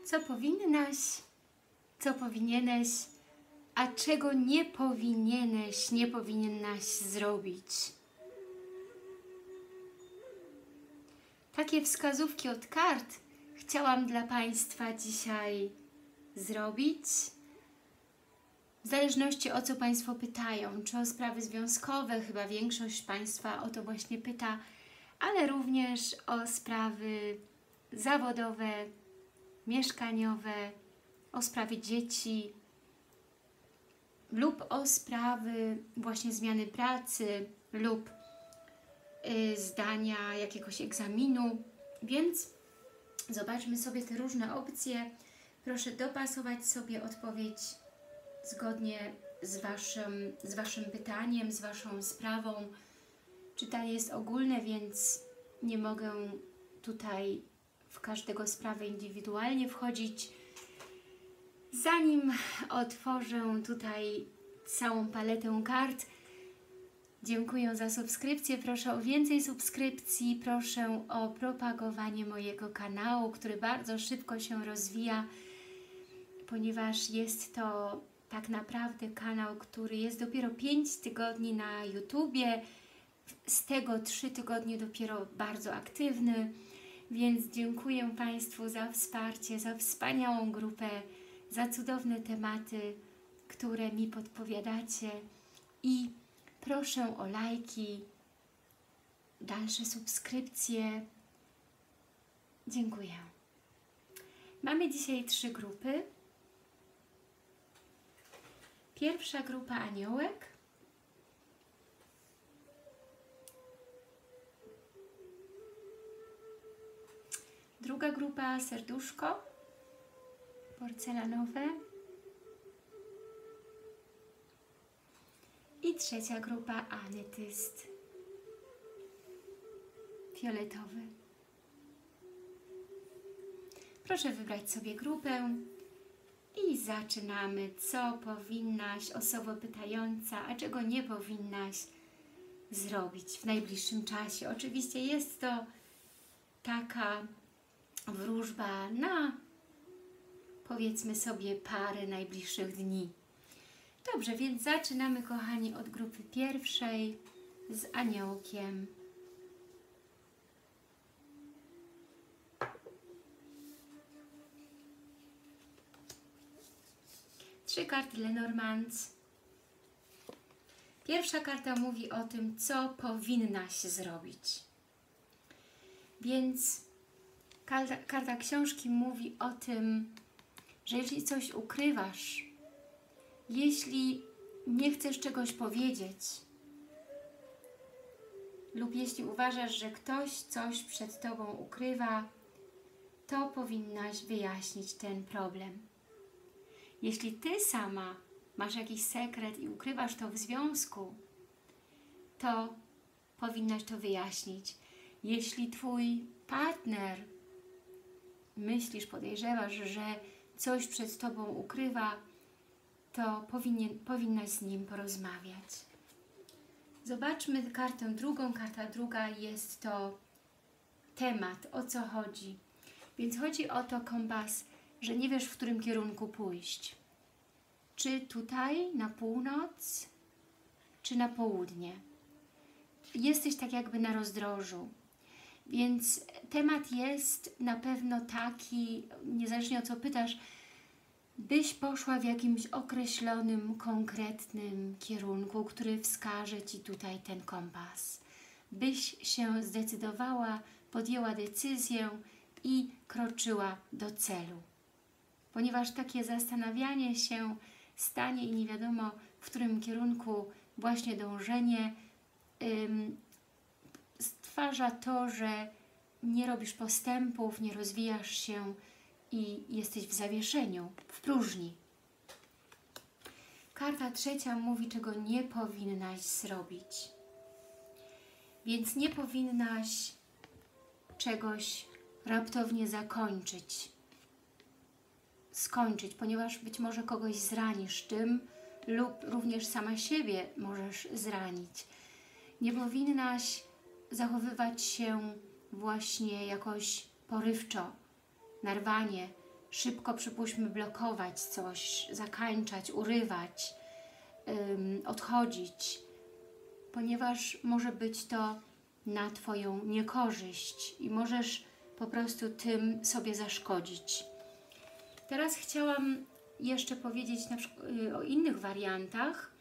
co powinnaś, co powinieneś, a czego nie powinieneś, nie powinnaś zrobić. Takie wskazówki od kart chciałam dla Państwa dzisiaj zrobić. W zależności o co Państwo pytają, czy o sprawy związkowe, chyba większość Państwa o to właśnie pyta, ale również o sprawy zawodowe, mieszkaniowe, o sprawy dzieci lub o sprawy właśnie zmiany pracy lub zdania jakiegoś egzaminu. Więc zobaczmy sobie te różne opcje. Proszę dopasować sobie odpowiedź zgodnie z Waszym pytaniem, z Waszą sprawą. Czytanie jest ogólne, więc nie mogę tutaj w każdego sprawę indywidualnie wchodzić. Zanim otworzę tutaj całą paletę kart, dziękuję za subskrypcję. Proszę o więcej subskrypcji, proszę o propagowanie mojego kanału, który bardzo szybko się rozwija, ponieważ jest to tak naprawdę kanał, który jest dopiero 5 tygodni na YouTubie, z tego 3 tygodnie dopiero bardzo aktywny, więc dziękuję Państwu za wsparcie, za wspaniałą grupę, za cudowne tematy, które mi podpowiadacie i proszę o lajki, dalsze subskrypcje. Dziękuję. Mamy dzisiaj 3 grupy. Pierwsza grupa aniołek. Druga grupa serduszko porcelanowe. I trzecia grupa ametyst fioletowy. Proszę wybrać sobie grupę i zaczynamy. Co powinnaś, osoba pytająca, a czego nie powinnaś zrobić w najbliższym czasie? Oczywiście jest to taka wróżba na, powiedzmy sobie, parę najbliższych dni. Dobrze, więc zaczynamy, kochani, od grupy pierwszej z aniołkiem. Trzy karty Lenormand. Pierwsza karta mówi o tym, co powinnaś zrobić. Więc karta książki mówi o tym, że jeśli coś ukrywasz, jeśli nie chcesz czegoś powiedzieć lub jeśli uważasz, że ktoś coś przed Tobą ukrywa, to powinnaś wyjaśnić ten problem. Jeśli Ty sama masz jakiś sekret i ukrywasz to w związku, to powinnaś to wyjaśnić. Jeśli Twój partner, myślisz, podejrzewasz, że coś przed Tobą ukrywa, to powinnaś z nim porozmawiać. Zobaczmy kartę drugą. Karta druga jest to temat, o co chodzi. Więc chodzi o to, kompas, że nie wiesz, w którym kierunku pójść. Czy tutaj na północ, czy na południe. Jesteś tak jakby na rozdrożu. Więc temat jest na pewno taki, niezależnie o co pytasz, byś poszła w jakimś określonym, konkretnym kierunku, który wskaże Ci tutaj ten kompas. Byś się zdecydowała, podjęła decyzję i kroczyła do celu. Ponieważ takie zastanawianie się stanie i nie wiadomo, w którym kierunku właśnie dążenie stwarza to, że nie robisz postępów, nie rozwijasz się i jesteś w zawieszeniu, w próżni. Karta trzecia mówi, czego nie powinnaś zrobić. Więc nie powinnaś czegoś raptownie skończyć, ponieważ być może kogoś zranisz tym lub również sama siebie możesz zranić. Nie powinnaś zachowywać się właśnie jakoś porywczo, narwanie, szybko, przypuśćmy, blokować coś, zakańczać, urywać, odchodzić, ponieważ może być to na Twoją niekorzyść i możesz po prostu tym sobie zaszkodzić. Teraz chciałam jeszcze powiedzieć na przykład o innych wariantach.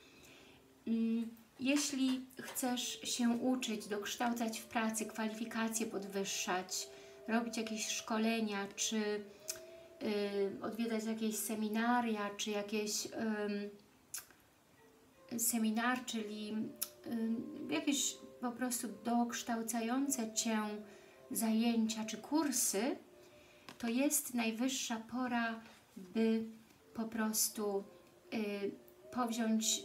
Jeśli chcesz się uczyć, dokształcać w pracy, kwalifikacje podwyższać, robić jakieś szkolenia, czy odwiedzać jakieś seminaria, czy jakieś seminar, czyli jakieś po prostu dokształcające Cię zajęcia czy kursy, to jest najwyższa pora, by po prostu powziąć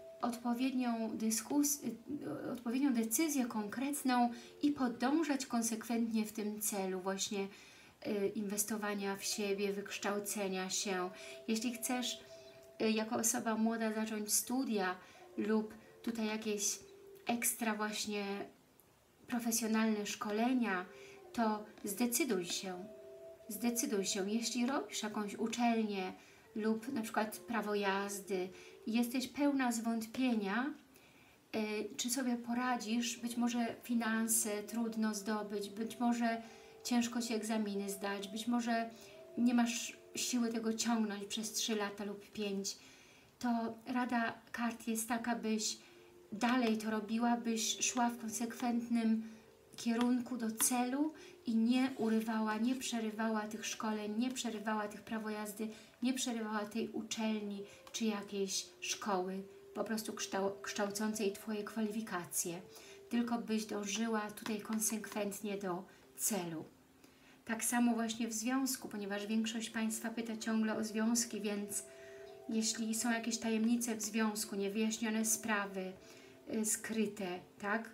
odpowiednią decyzję konkretną i podążać konsekwentnie w tym celu właśnie inwestowania w siebie, wykształcenia się. Jeśli chcesz jako osoba młoda zacząć studia lub tutaj jakieś ekstra właśnie profesjonalne szkolenia, to zdecyduj się. Zdecyduj się, jeśli robisz jakąś uczelnię lub na przykład prawo jazdy i jesteś pełna zwątpienia, czy sobie poradzisz, być może finanse trudno zdobyć, być może ciężko Ci egzaminy zdać, być może nie masz siły tego ciągnąć przez 3 lata lub 5, to rada kart jest taka, byś dalej to robiła, byś szła w konsekwentnym kierunku do celu i nie urywała, nie przerywała tych szkoleń, nie przerywała tych prawo jazdy, nie przerywała tej uczelni czy jakiejś szkoły po prostu kształcącej Twoje kwalifikacje, tylko byś dążyła tutaj konsekwentnie do celu. Tak samo właśnie w związku, ponieważ większość Państwa pyta ciągle o związki, więc jeśli są jakieś tajemnice w związku, niewyjaśnione sprawy, skryte, tak,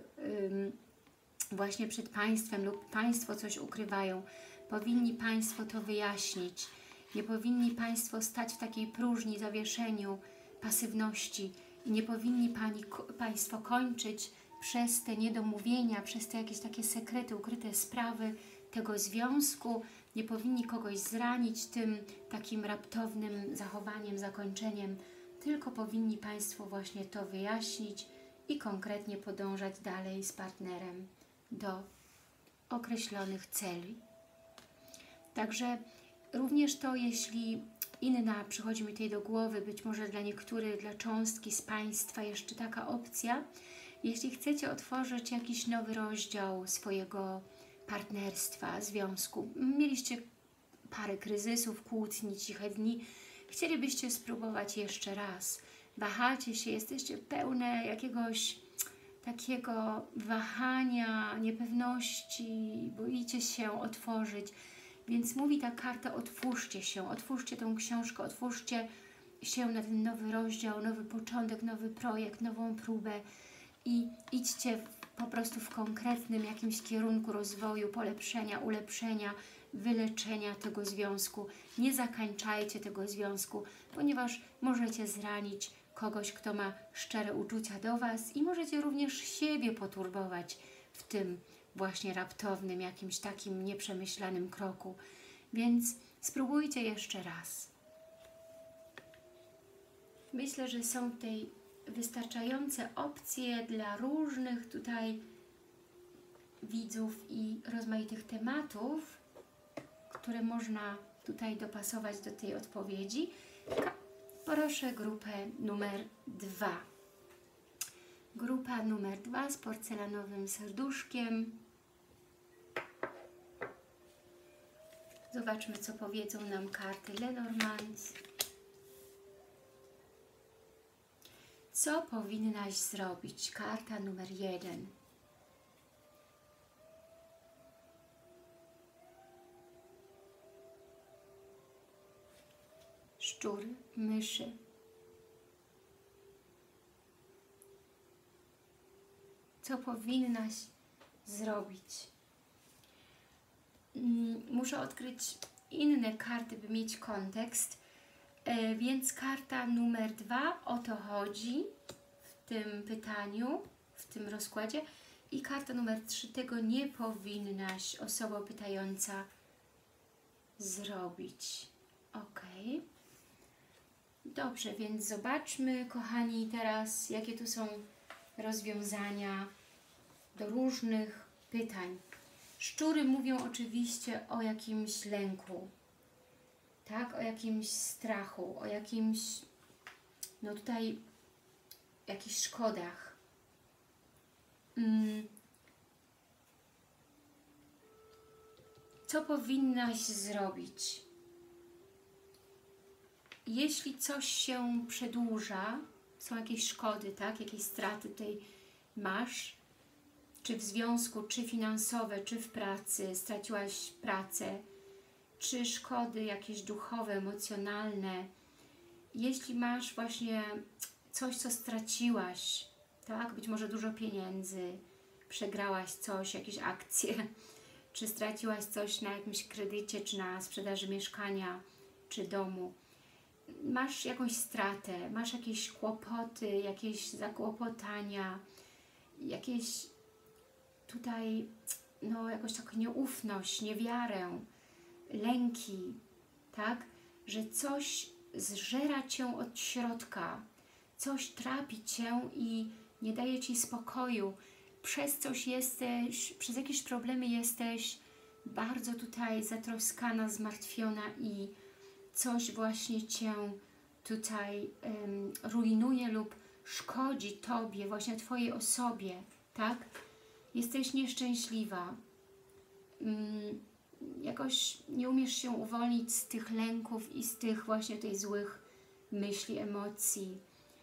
właśnie przed Państwem lub Państwo coś ukrywają, powinni Państwo to wyjaśnić. Nie powinni Państwo stać w takiej próżni, zawieszeniu, pasywności. Nie powinni Państwo kończyć przez te niedomówienia, przez te jakieś takie sekrety, ukryte sprawy tego związku. Nie powinni kogoś zranić tym takim raptownym zachowaniem, zakończeniem, tylko powinni Państwo właśnie to wyjaśnić i konkretnie podążać dalej z partnerem do określonych celi. Także również to, jeśli inna przychodzi mi tutaj do głowy, być może dla niektórych, dla cząstki z Państwa jeszcze taka opcja, jeśli chcecie otworzyć jakiś nowy rozdział swojego partnerstwa, związku, mieliście parę kryzysów, kłótni, ciche dni, chcielibyście spróbować jeszcze raz, wahacie się, jesteście pełne jakiegoś takiego wahania, niepewności, boicie się otworzyć, więc mówi ta karta, otwórzcie się, otwórzcie tę książkę, otwórzcie się na ten nowy rozdział, nowy początek, nowy projekt, nową próbę i idźcie po prostu w konkretnym jakimś kierunku rozwoju, polepszenia, ulepszenia, wyleczenia tego związku. Nie zakańczajcie tego związku, ponieważ możecie zranić kogoś, kto ma szczere uczucia do Was i możecie również siebie poturbować w tym właśnie raptownym, jakimś takim nieprzemyślanym kroku. Więc spróbujcie jeszcze raz. Myślę, że są tutaj wystarczające opcje dla różnych tutaj widzów i rozmaitych tematów, które można tutaj dopasować do tej odpowiedzi. Proszę grupę numer 2. Grupa numer 2 z porcelanowym serduszkiem. Zobaczmy, co powiedzą nam karty Lenormand. Co powinnaś zrobić? Karta numer 1. Szczury, myszy. Co powinnaś zrobić? Muszę odkryć inne karty, by mieć kontekst, więc karta numer 2, o to chodzi w tym pytaniu, w tym rozkładzie, i karta numer 3, tego nie powinnaś, osoba pytająca, zrobić. Ok. Dobrze, więc zobaczmy, kochani, teraz jakie tu są rozwiązania do różnych pytań. Szczury mówią oczywiście o jakimś lęku, tak? O jakimś strachu, o jakimś, no tutaj, jakichś szkodach. Co powinnaś zrobić? Jeśli coś się przedłuża, są jakieś szkody, tak? Jakieś straty tutaj masz, czy w związku, czy finansowe, czy w pracy, straciłaś pracę, czy szkody jakieś duchowe, emocjonalne. Jeśli masz właśnie coś, co straciłaś, tak? Być może dużo pieniędzy, przegrałaś coś, jakieś akcje, czy straciłaś coś na jakimś kredycie, czy na sprzedaży mieszkania, czy domu. Masz jakąś stratę, masz jakieś kłopoty, jakieś zakłopotania, jakieś tutaj, no jakoś taką nieufność, niewiarę, lęki, tak? Że coś zżera Cię od środka, coś trapi Cię i nie daje Ci spokoju. Przez coś jesteś, przez jakieś problemy jesteś bardzo tutaj zatroskana, zmartwiona i coś właśnie Cię tutaj rujnuje lub szkodzi Tobie, właśnie Twojej osobie, tak? Jesteś nieszczęśliwa, jakoś nie umiesz się uwolnić z tych lęków i z tych właśnie tej złych myśli, emocji.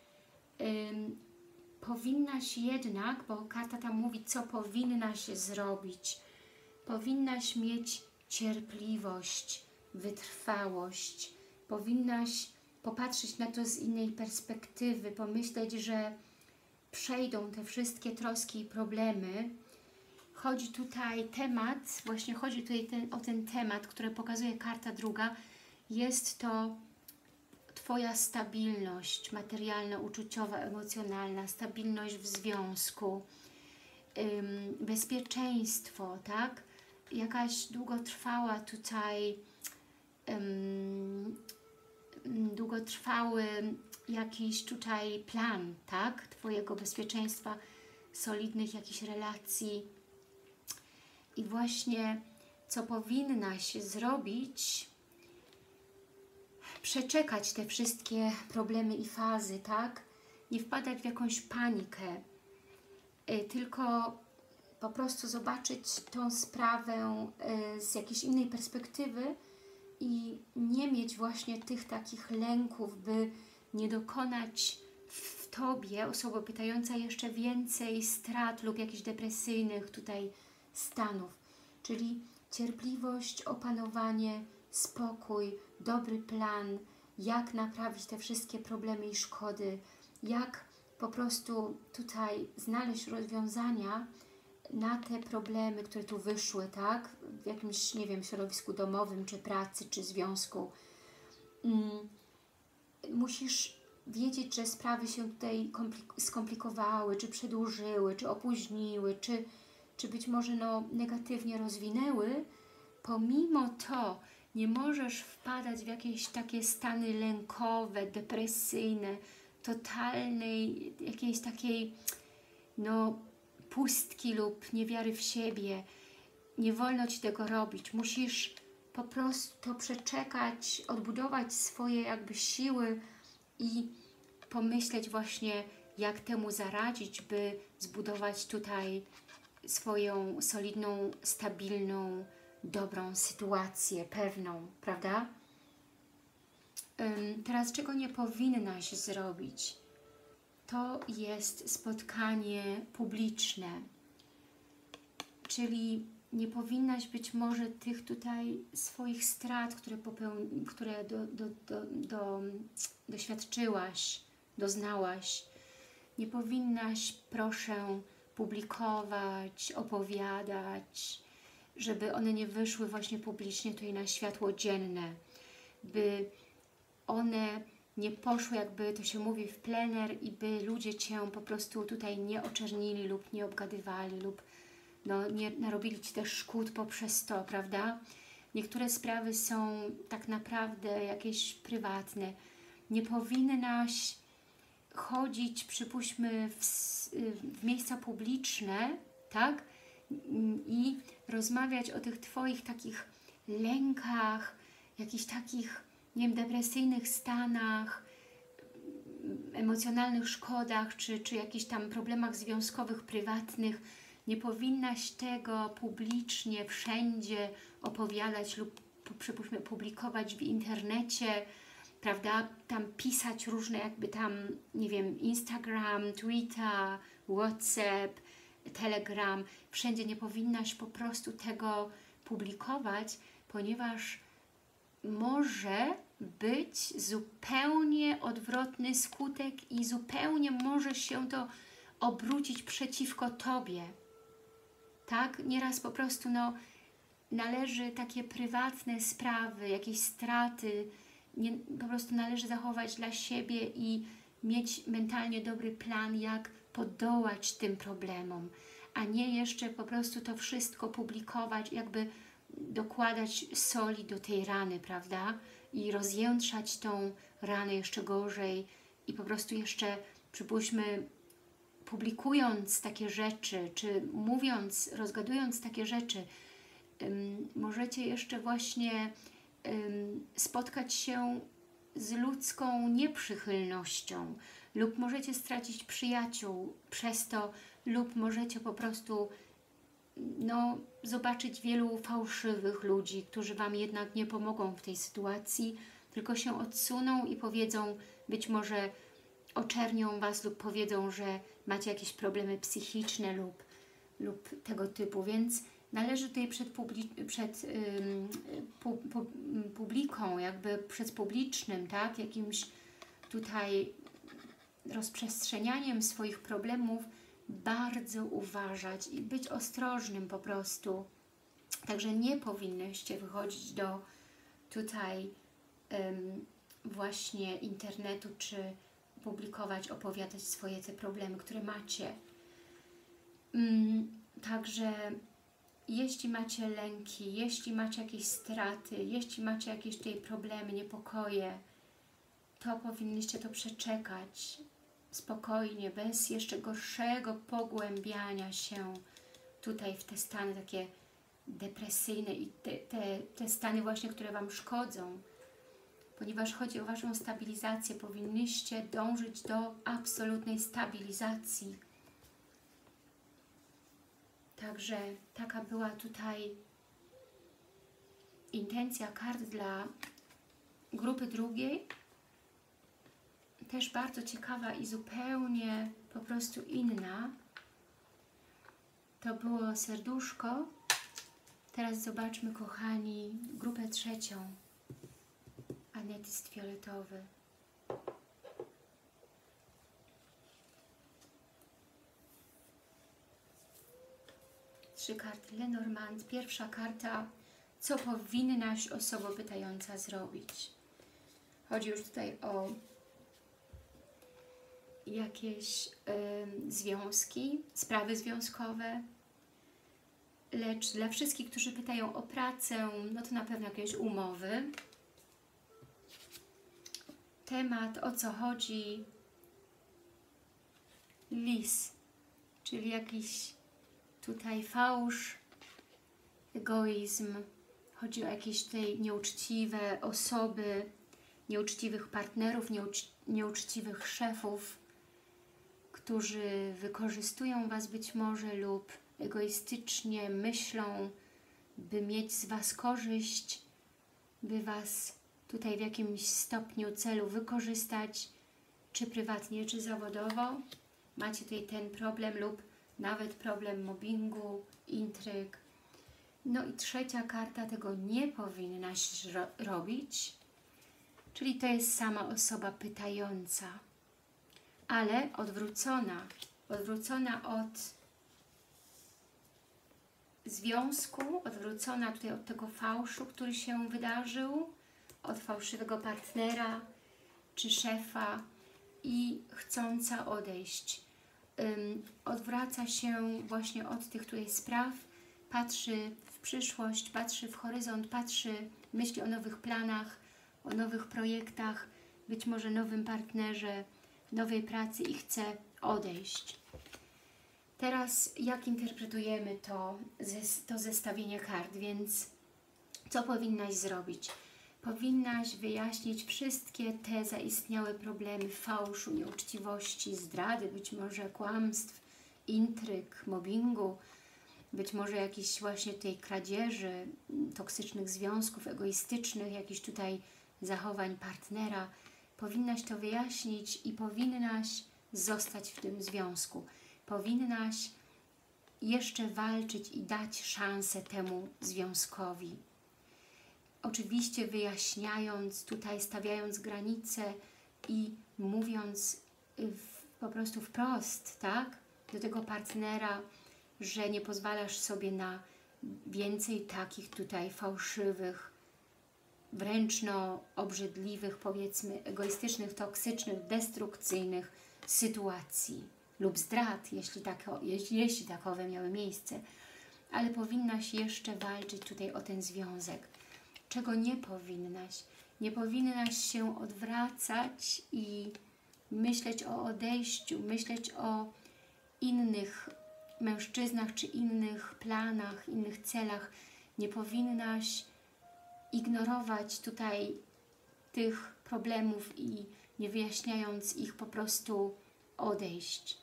Powinnaś jednak, bo karta tam mówi, co powinnaś zrobić. Powinnaś mieć cierpliwość, wytrwałość. Powinnaś popatrzeć na to z innej perspektywy, pomyśleć, że przejdą te wszystkie troski i problemy. Chodzi tutaj temat, właśnie chodzi tutaj o ten temat, który pokazuje karta druga. Jest to Twoja stabilność materialna, uczuciowa, emocjonalna, stabilność w związku, bezpieczeństwo, tak? Jakaś długotrwała tutaj, długotrwały jakiś tutaj plan, tak? Twojego bezpieczeństwa, solidnych jakichś relacji. I właśnie co powinnaś zrobić, przeczekać te wszystkie problemy i fazy, tak? Nie wpadać w jakąś panikę, tylko po prostu zobaczyć tą sprawę z jakiejś innej perspektywy i nie mieć właśnie tych takich lęków, by nie dokonać w Tobie, osoba pytająca, jeszcze więcej strat lub jakichś depresyjnych tutaj stanów. Czyli cierpliwość, opanowanie, spokój, dobry plan, jak naprawić te wszystkie problemy i szkody, jak po prostu tutaj znaleźć rozwiązania na te problemy, które tu wyszły, tak? W jakimś, nie wiem, środowisku domowym, czy pracy, czy związku. Musisz wiedzieć, że sprawy się tutaj skomplikowały, czy przedłużyły, czy opóźniły, czy być może no, negatywnie rozwinęły. Pomimo to nie możesz wpadać w jakieś takie stany lękowe, depresyjne, totalnej, jakiejś takiej no, pustki lub niewiary w siebie. Nie wolno Ci tego robić. Musisz po prostu to przeczekać, odbudować swoje jakby siły i pomyśleć właśnie, jak temu zaradzić, by zbudować tutaj swoją solidną, stabilną, dobrą sytuację, pewną, prawda? Teraz czego nie powinnaś zrobić? To jest spotkanie publiczne, czyli nie powinnaś być może tych tutaj swoich strat, które doświadczyłaś, doznałaś, nie powinnaś, proszę, publikować, opowiadać, żeby one nie wyszły właśnie publicznie tutaj na światło dzienne, by one nie poszły, jakby to się mówi, w plener i by ludzie Cię po prostu tutaj nie oczernili lub nie obgadywali lub no, nie narobili Ci też szkód poprzez to, prawda? Niektóre sprawy są tak naprawdę jakieś prywatne. Nie powinnaś chodzić, przypuśćmy, w miejsca publiczne, tak? I rozmawiać o tych Twoich takich lękach, jakichś takich, nie wiem, depresyjnych stanach, emocjonalnych szkodach, czy jakichś tam problemach związkowych, prywatnych. Nie powinnaś tego publicznie, wszędzie opowiadać lub, przypuśćmy, publikować w internecie, prawda, tam pisać różne jakby tam, nie wiem, Instagram, Twitter, WhatsApp, Telegram, wszędzie nie powinnaś po prostu tego publikować, ponieważ może być zupełnie odwrotny skutek i zupełnie może się to obrócić przeciwko Tobie. Tak? Nieraz po prostu należy takie prywatne sprawy, jakieś straty, po prostu należy zachować dla siebie i mieć mentalnie dobry plan, jak podołać tym problemom, a nie jeszcze po prostu to wszystko publikować, jakby dokładać soli do tej rany, prawda? I rozjętrzać tą ranę jeszcze gorzej i po prostu jeszcze, przypuśćmy, publikując takie rzeczy, czy mówiąc, rozgadując takie rzeczy, możecie jeszcze właśnie spotkać się z ludzką nieprzychylnością lub możecie stracić przyjaciół przez to, lub możecie po prostu zobaczyć wielu fałszywych ludzi, którzy Wam jednak nie pomogą w tej sytuacji, tylko się odsuną i powiedzą, być może oczernią Was lub powiedzą, że macie jakieś problemy psychiczne lub tego typu, więc należy tutaj przed publiką, jakby przed publicznym, tak, jakimś tutaj rozprzestrzenianiem swoich problemów bardzo uważać i być ostrożnym po prostu. Także nie powinnyście wychodzić do tutaj właśnie internetu, czy publikować, opowiadać swoje te problemy, które macie. Także jeśli macie lęki, jeśli macie jakieś straty, jeśli macie jakieś tutaj problemy, niepokoje, to powinniście to przeczekać spokojnie, bez jeszcze gorszego pogłębiania się tutaj w te stany takie depresyjne i te stany właśnie, które Wam szkodzą. Ponieważ chodzi o Waszą stabilizację, powinniście dążyć do absolutnej stabilizacji. Także taka była tutaj intencja kart dla grupy drugiej. Też bardzo ciekawa i zupełnie po prostu inna. To było serduszko. Teraz zobaczmy, kochani, grupę trzecią. Ametyst fioletowy. Trzy karty Lenormand. Pierwsza karta. Co powinnaś, osoba pytająca, zrobić? Chodzi już tutaj o jakieś związki, sprawy związkowe, lecz dla wszystkich, którzy pytają o pracę, no to na pewno jakieś umowy. Temat, o co chodzi? Lis, czyli jakiś tutaj fałsz, egoizm. Chodzi o jakieś tutaj nieuczciwe osoby, nieuczciwych partnerów, nieuczciwych szefów, którzy wykorzystują Was być może lub egoistycznie myślą, by mieć z Was korzyść, by Was tutaj w jakimś stopniu celu wykorzystać, czy prywatnie, czy zawodowo. Macie tutaj ten problem lub nawet problem mobbingu, intryg. No i trzecia karta, tego nie powinnaś robić, czyli to jest sama osoba pytająca, ale odwrócona od związku, odwrócona tutaj od tego fałszu, który się wydarzył, od fałszywego partnera czy szefa i chcąca odejść. Odwraca się właśnie od tych tutaj spraw patrzy w przyszłość, patrzy w horyzont, myśli o nowych planach, o nowych projektach, być może nowym partnerze, nowej pracy i chce odejść. Teraz jak interpretujemy to zestawienie kart, więc co powinnaś zrobić? Powinnaś wyjaśnić wszystkie te zaistniałe problemy fałszu, nieuczciwości, zdrady, być może kłamstw, intryg, mobbingu, być może jakiejś właśnie tej kradzieży, toksycznych związków, egoistycznych, jakichś tutaj zachowań partnera. Powinnaś to wyjaśnić i powinnaś zostać w tym związku. Powinnaś jeszcze walczyć i dać szansę temu związkowi. Oczywiście wyjaśniając, tutaj stawiając granice i mówiąc po prostu wprost, tak, do tego partnera, że nie pozwalasz sobie na więcej takich tutaj fałszywych, wręcz obrzydliwych, powiedzmy, egoistycznych, toksycznych, destrukcyjnych sytuacji lub zdrad, jeśli takowe miały miejsce. Ale powinnaś jeszcze walczyć tutaj o ten związek. Czego nie powinnaś? Nie powinnaś się odwracać i myśleć o odejściu, myśleć o innych mężczyznach, czy innych planach, innych celach. Nie powinnaś ignorować tutaj tych problemów i nie wyjaśniając ich po prostu odejść.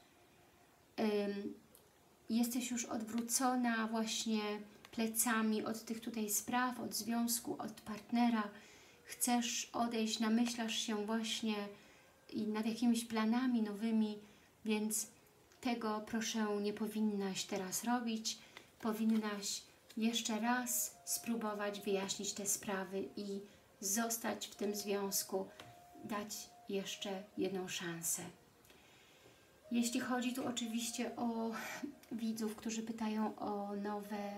Jesteś już odwrócona właśnie plecami od tych tutaj spraw, od związku, od partnera. Chcesz odejść, namyślasz się właśnie i nad jakimiś planami nowymi, więc tego proszę nie powinnaś teraz robić. Powinnaś jeszcze raz spróbować wyjaśnić te sprawy i zostać w tym związku, dać jeszcze jedną szansę. Jeśli chodzi tu oczywiście o widzów, którzy pytają o nowe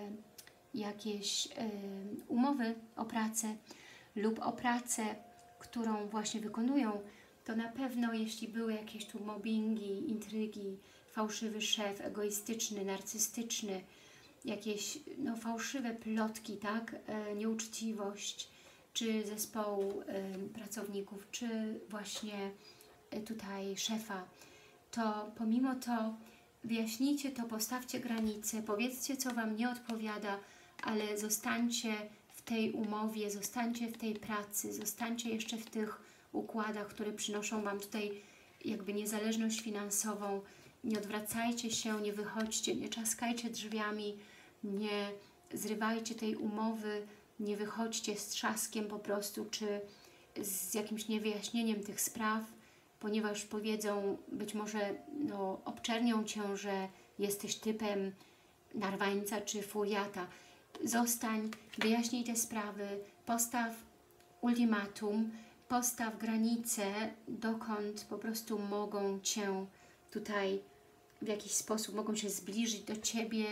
jakieś umowy o pracę lub o pracę, którą właśnie wykonują, to na pewno jeśli były jakieś tu mobbingi, intrygi, fałszywy szef, egoistyczny, narcystyczny, jakieś fałszywe plotki, tak, nieuczciwość, czy zespołu pracowników, czy właśnie tutaj szefa, to pomimo to wyjaśnijcie to, postawcie granice, powiedzcie, co Wam nie odpowiada, ale zostańcie w tej umowie, zostańcie w tej pracy, zostańcie jeszcze w tych układach, które przynoszą Wam tutaj jakby niezależność finansową. Nie odwracajcie się, nie wychodźcie, nie czaskajcie drzwiami, nie zrywajcie tej umowy, nie wychodźcie z trzaskiem po prostu, czy z jakimś niewyjaśnieniem tych spraw, ponieważ powiedzą, być może obczernią Cię, że jesteś typem narwańca czy furiata. Zostań, wyjaśnij te sprawy, postaw ultimatum, postaw granice, dokąd po prostu mogą Cię tutaj w jakiś sposób, mogą się zbliżyć do Ciebie,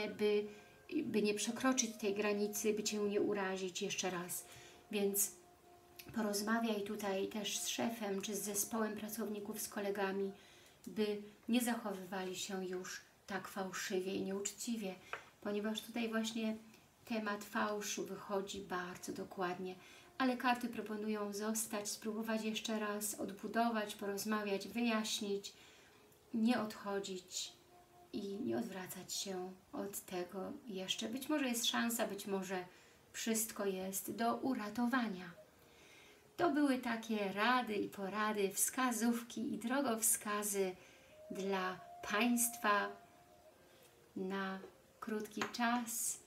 by nie przekroczyć tej granicy, by Cię nie urazić jeszcze raz. Więc porozmawiaj tutaj też z szefem, czy z zespołem pracowników, z kolegami, by nie zachowywali się już tak fałszywie i nieuczciwie, ponieważ tutaj właśnie temat fałszu wychodzi bardzo dokładnie. Ale karty proponują zostać, spróbować jeszcze raz, odbudować, porozmawiać, wyjaśnić, nie odchodzić i nie odwracać się od tego jeszcze. Być może jest szansa, być może wszystko jest do uratowania. To były takie rady i porady, wskazówki i drogowskazy dla Państwa na krótki czas.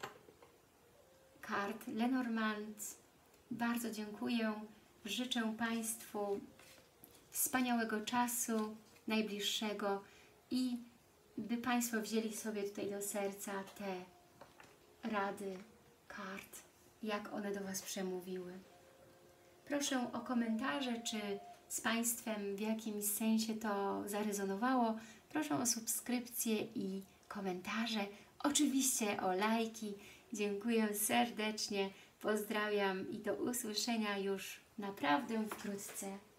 Kart Lenormand. Bardzo dziękuję. Życzę Państwu wspaniałego czasu, najbliższego i by Państwo wzięli sobie tutaj do serca te rady kart, jak one do Was przemówiły. Proszę o komentarze, czy z Państwem w jakimś sensie to zarezonowało. Proszę o subskrypcję i komentarze. Oczywiście o lajki. Dziękuję serdecznie. Pozdrawiam i do usłyszenia już naprawdę wkrótce.